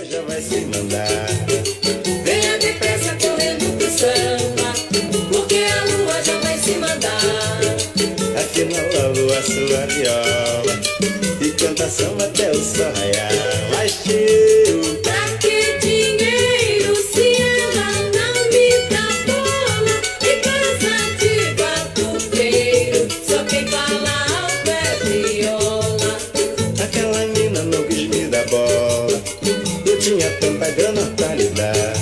Já vai se mandar. Venha depressa correndo pro samba, porque a lua já vai se mandar. Afinal a lua sua viola e canta samba até o sol raiar. Mas tio, Pra que dinheiro se ela não me dá bola? E casa de batuqueiro, só quem fala alto é viola. aquela mina não quis me dar bola. Eu tinha tanta grana pra lhe dar.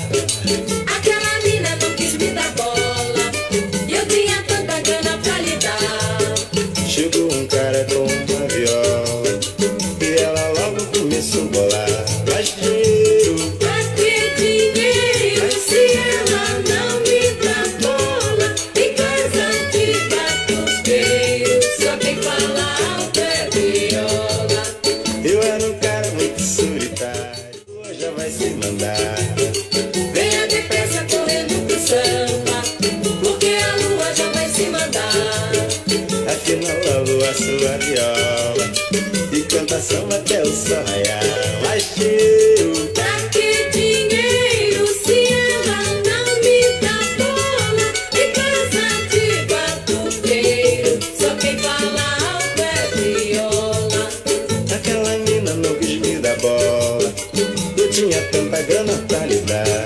Aquela mina não quis me dar bola, e eu tinha tanta grana pra lhe dar. Chegou um cara com uma viola e ela logo começou a bolar. Mas tio, Pra que dinheiro se ela não me dá bola? Em casa de batuqueiro, só quem fala alto é viola. eu era um cara muito solitário. Hoje já vai se mandar. Venha depressa correndo pro samba, porque a lua já vai se mandar. Afinal a lua sua viola e canta samba até o sol raiar. Mas tio, Pra que dinheiro se ela não me dá bola? Em casa de batuqueiro, só quem fala alto é viola. aquela mina não quis me dar bola. Eu tinha tanta grana pra lhe dar.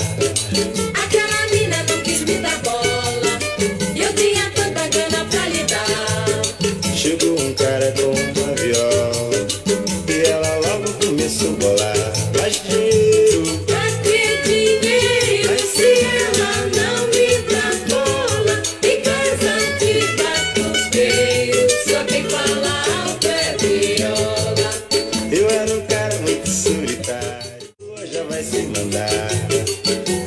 Aquela mina não quis me dar bola, e eu tinha tanta grana pra lhe dar. Chegou um cara com uma viola e ela logo começou a bolar. Mas tio, Pra que dinheiro se ela não me dá bola? Em casa de batuqueiro, só quem fala alto é viola. eu era um cara muito solitário. Hoje já vai se mandar.